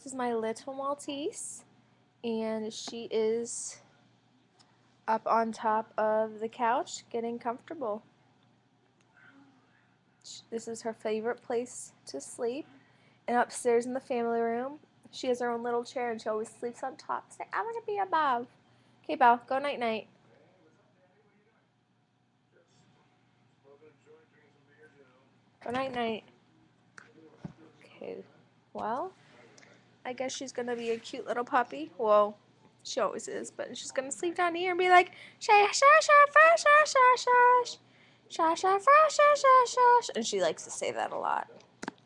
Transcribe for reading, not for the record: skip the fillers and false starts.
This is my little Maltese, and she is up on top of the couch getting comfortable. This is her favorite place to sleep. And upstairs in the family room, she has her own little chair and she always sleeps on top. Say, I want to be above. Okay, Belle, go night night. Go night night. Okay, well, I guess she's gonna be a cute little puppy. Well, she always is, but she's gonna sleep down here and be like, sha sha sha sha sha sha sha sha sha sha sha sha sha, and she likes to say that a lot.